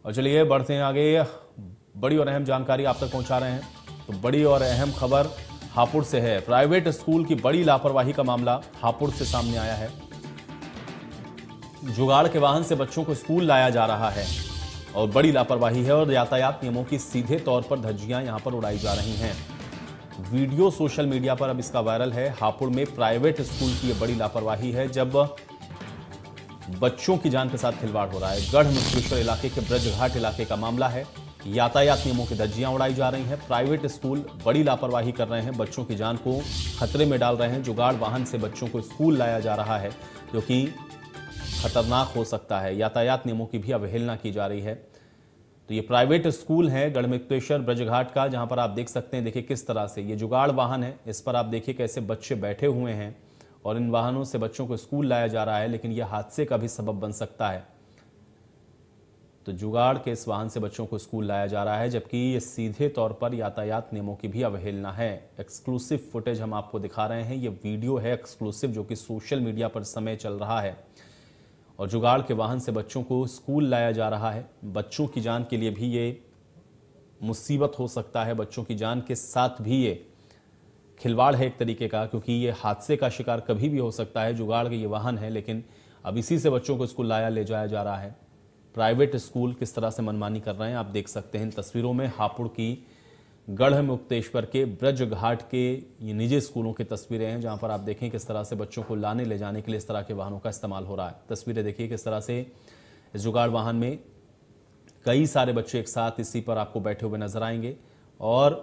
और चलिए बढ़ते हैं आगे, बड़ी और अहम जानकारी आप तक पहुंचा रहे हैं। तो बड़ी और अहम खबर हापुड़ से है। प्राइवेट स्कूल की बड़ी लापरवाही का मामला हापुड़ से सामने आया है। जुगाड़ के वाहन से बच्चों को स्कूल लाया जा रहा है और बड़ी लापरवाही है और यातायात नियमों की सीधे तौर पर धज्जियां यहां पर उड़ाई जा रही हैं। वीडियो सोशल मीडिया पर अब इसका वायरल है। हापुड़ में प्राइवेट स्कूल की यह बड़ी लापरवाही है जब बच्चों की जान के साथ खिलवाड़ हो रहा है। गढ़मुक्तेश्वर इलाके के ब्रजघाट इलाके का मामला है। यातायात नियमों की धज्जियां उड़ाई जा रही हैं। प्राइवेट स्कूल बड़ी लापरवाही कर रहे हैं, बच्चों की जान को खतरे में डाल रहे हैं। जुगाड़ वाहन से बच्चों को स्कूल लाया जा रहा है जो कि खतरनाक हो सकता है। यातायात नियमों की भी अवहेलना की जा रही है। तो ये प्राइवेट स्कूल है गढ़मुक्तेश्वर ब्रजघाट का, जहां पर आप देख सकते हैं, देखिए किस तरह से ये जुगाड़ वाहन है। इस पर आप देखिए कैसे बच्चे बैठे हुए हैं और इन वाहनों से बच्चों को स्कूल लाया जा रहा है, लेकिन यह हादसे का भी सबब बन सकता है। तो जुगाड़ के इस वाहन से बच्चों को स्कूल लाया जा रहा है, जबकि ये सीधे तौर पर यातायात नियमों की भी अवहेलना है। एक्सक्लूसिव फुटेज हम आपको दिखा रहे हैं। ये वीडियो है एक्सक्लूसिव जो कि सोशल मीडिया पर समय चल रहा है और जुगाड़ के वाहन से बच्चों को स्कूल लाया जा रहा है। बच्चों की जान के लिए भी ये मुसीबत हो सकता है, बच्चों की जान के साथ भी ये खिलवाड़ है एक तरीके का, क्योंकि ये हादसे का शिकार कभी भी हो सकता है। जुगाड़ के ये वाहन है, लेकिन अब इसी से बच्चों को स्कूल ले जाया जा रहा है। प्राइवेट स्कूल किस तरह से मनमानी कर रहे हैं आप देख सकते हैं इन तस्वीरों में। हापुड़ की गढ़मुक्तेश्वर के ब्रजघाट के ये निजी स्कूलों की तस्वीरें हैं, जहां पर आप देखें किस तरह से बच्चों को लाने ले जाने के लिए इस तरह के वाहनों का इस्तेमाल हो रहा है। तस्वीरें देखिए किस तरह से इस जुगाड़ वाहन में कई सारे बच्चे एक साथ इसी पर आपको बैठे हुए नजर आएंगे। और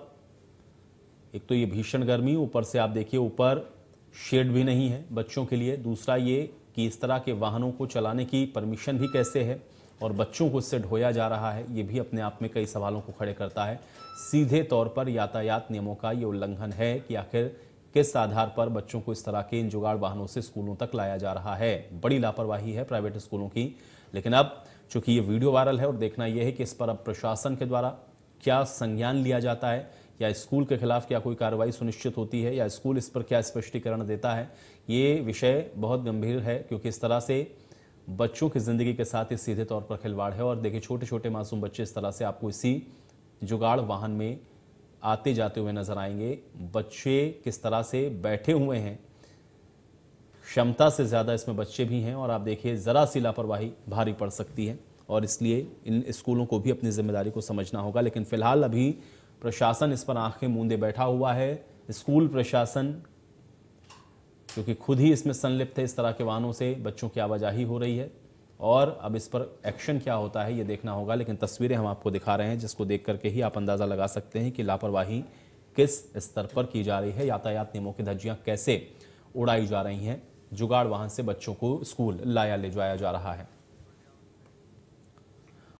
एक तो ये भीषण गर्मी, ऊपर से आप देखिए ऊपर शेड भी नहीं है बच्चों के लिए। दूसरा ये कि इस तरह के वाहनों को चलाने की परमिशन भी कैसे है और बच्चों को इससे ढोया जा रहा है, ये भी अपने आप में कई सवालों को खड़े करता है। सीधे तौर पर यातायात नियमों का ये उल्लंघन है कि आखिर किस आधार पर बच्चों को इस तरह के इन जुगाड़ वाहनों से स्कूलों तक लाया जा रहा है। बड़ी लापरवाही है प्राइवेट स्कूलों की। लेकिन अब चूंकि ये वीडियो वायरल है और देखना यह है कि इस पर अब प्रशासन के द्वारा क्या संज्ञान लिया जाता है, या स्कूल के खिलाफ क्या कोई कार्रवाई सुनिश्चित होती है, या स्कूल इस पर क्या स्पष्टीकरण देता है। ये विषय बहुत गंभीर है, क्योंकि इस तरह से बच्चों की जिंदगी के साथ ही सीधे तौर पर खिलवाड़ है। और देखिए छोटे छोटे मासूम बच्चे इस तरह से आपको इसी जुगाड़ वाहन में आते जाते हुए नजर आएंगे। बच्चे किस तरह से बैठे हुए हैं, क्षमता से ज्यादा इसमें बच्चे भी हैं। और आप देखिए जरा सी लापरवाही भारी पड़ सकती है, और इसलिए इन स्कूलों को भी अपनी जिम्मेदारी को समझना होगा। लेकिन फिलहाल अभी प्रशासन इस पर आंखें मूंदे बैठा हुआ है। स्कूल प्रशासन क्योंकि खुद ही इसमें संलिप्त है, इस तरह के वाहनों से बच्चों की आवाजाही हो रही है, और अब इस पर एक्शन क्या होता है ये देखना होगा। लेकिन तस्वीरें हम आपको दिखा रहे हैं, जिसको देख करके ही आप अंदाजा लगा सकते हैं कि लापरवाही किस स्तर पर की जा रही है। यातायात नियमों की धज्जियां कैसे उड़ाई जा रही हैं। जुगाड़ वाहन से बच्चों को स्कूल ले जाया जा रहा है।